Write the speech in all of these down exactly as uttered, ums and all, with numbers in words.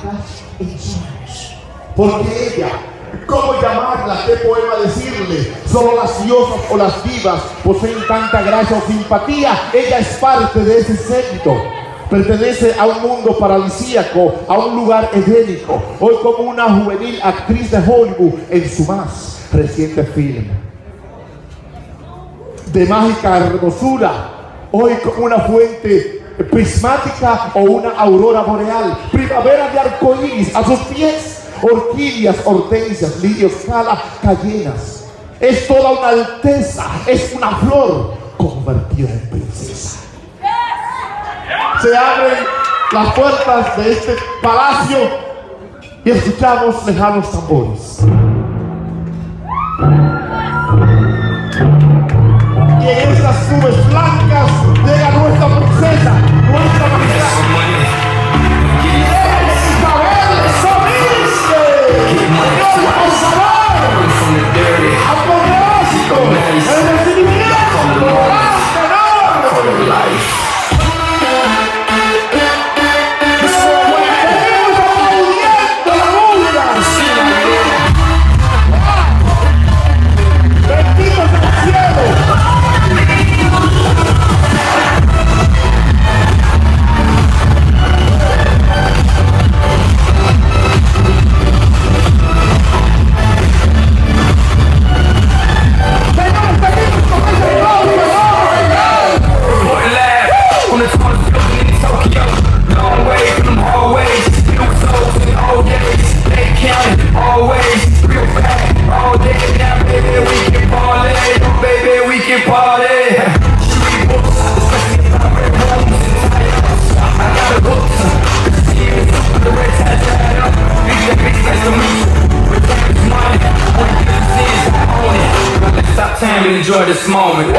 placas en sueños. Porque ella, ¿cómo llamarla? ¿Qué poema decirle? Solo las diosas o las divas poseen tanta gracia o simpatía. Ella es parte de ese séquito. Pertenece a un mundo paradisíaco, a un lugar edénico. Hoy como una juvenil actriz de Hollywood en su más reciente film. De mágica hermosura, hoy como una fuente prismática o una aurora boreal. Primavera de arcoíris a sus pies, orquídeas, hortensias, lirios, calas, cayenas. Es toda una alteza, es una flor convertida en princesa. Se abren las puertas de este palacio y escuchamos lejanos tambores. Y en esas nubes blancas llega nuestra princesa, nuestra majestad. Isabel Sobiste. Señor, por favor, apoderástico, el recibimiento, honor. Enjoy this moment.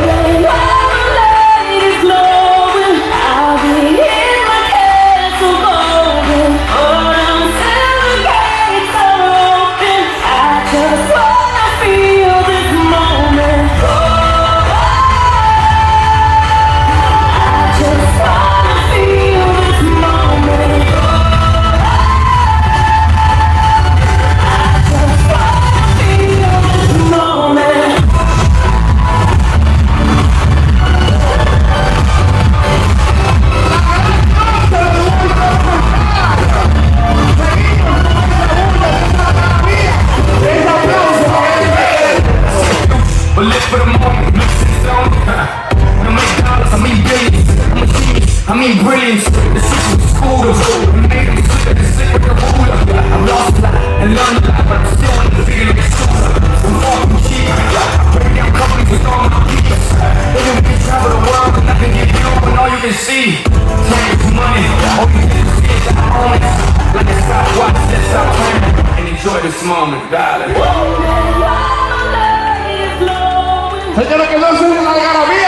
I mean brilliance, the system is cool, I made them slip and slip with the ruler. I've lost a lot and learned a lot, but I'm still in the figure like a sucker. I'm far from cheap, I break down companies with all my peeps. They can we travel the world and nothing give you, and all you can see time is money, all you can see is that I own it. Like a stopwatch, let's stop playing and enjoy this moment, darling. Señores, que no se den la algarabía.